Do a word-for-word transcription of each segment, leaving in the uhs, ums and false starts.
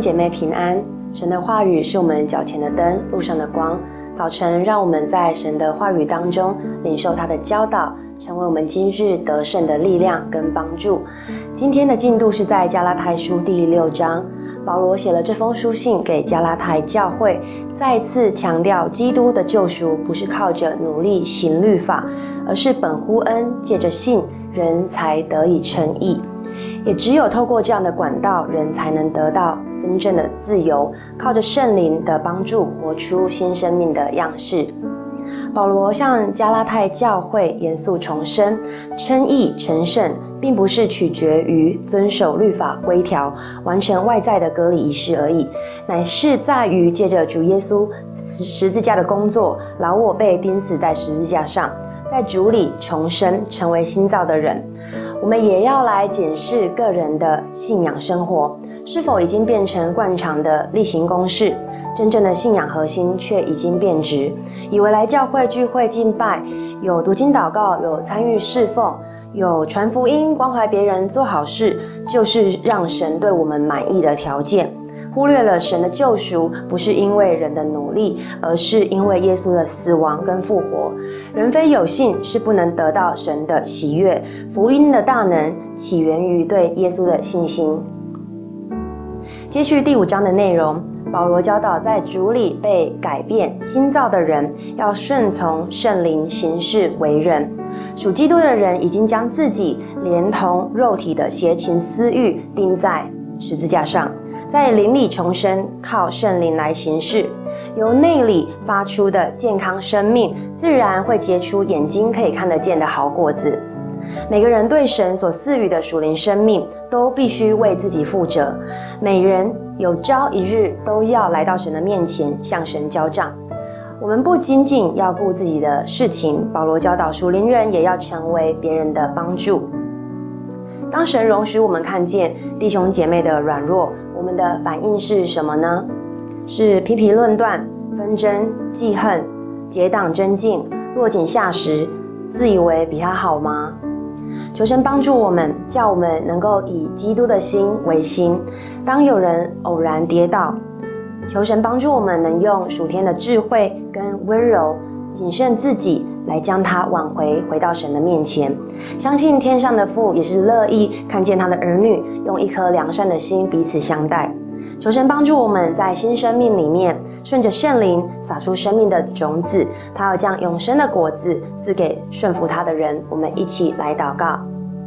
姐妹平安，神的话语是我们脚前的灯，路上的光。早晨让我们在神的话语当中领受他的教导，成为我们今日得胜的力量跟帮助。今天的进度是在加拉太书第六章，保罗写了这封书信给加拉太教会，再一次强调基督的救赎不是靠着努力行律法，而是本乎恩，借着信人才得以称义。也只有透过这样的管道，人才能得到真正的自由，靠着圣灵的帮助，活出新生命的样式。保罗向加拉太教会严肃重申，称义成圣并不是取决于遵守律法规条，完成外在的割礼仪式而已，乃是在于借着主耶稣十字架的工作，老我被钉死在十字架上，在主里重生，成为新造的人。我们也要来检视个人的信仰生活，是否已经变成惯常的例行公事，真正的信仰核心却已经变质，以为来教会聚会敬拜，有读经祷告，有参与侍奉，有传福音，关怀别人，做好事，就是让神对我们满意的条件。忽略了神的救赎不是因为人的努力，而是因为耶稣的死亡跟复活。人非有信是不能得到神的喜悦，福音的大能起源于对耶稣的信心。接续第五章的内容，保罗教导在主里被改变新造的人要顺从圣灵行事为人。属基督的人已经将自己连同肉体的邪情私欲钉在十字架上，在灵里重生，靠圣灵来行事，由内里发出的健康生命，自然会结出眼睛可以看得见的好果子。每个人对神所赐予的属灵生命，都必须为自己负责。每人有朝一日都要来到神的面前，向神交账。我们不仅仅要顾自己的事情，保罗教导属灵人也要成为别人的帮助。当神容许我们看见弟兄姐妹的软弱，我们的反应是什么呢？是批评论断、纷争、记恨、结党争竞、落井下石，自以为比他好吗？求神帮助我们，叫我们能够以基督的心为心。当有人偶然跌倒，求神帮助我们能用属天的智慧跟温柔谨慎自己，来将他挽回，回到神的面前。相信天上的父也是乐意看见他的儿女用一颗良善的心彼此相待。求神帮助我们在新生命里面，顺着圣灵撒出生命的种子，他要将永生的果子赐给顺服他的人。我们一起来祷告。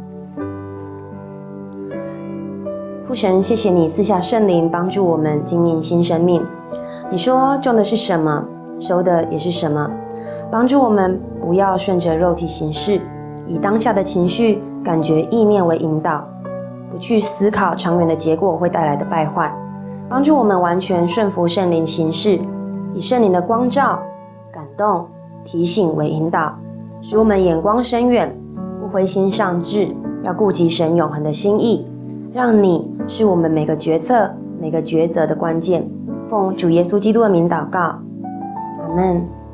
父神，谢谢你赐下圣灵帮助我们经营新生命。你说种的是什么，收的也是什么，帮助我们不要顺着肉体行事，以当下的情绪、感觉、意念为引导，不去思考长远的结果会带来的败坏。帮助我们完全顺服圣灵行事，以圣灵的光照、感动、提醒为引导，使我们眼光深远，不灰心丧志，要顾及神永恒的心意，让你是我们每个决策、每个抉择的关键。奉主耶稣基督的名祷告，阿们。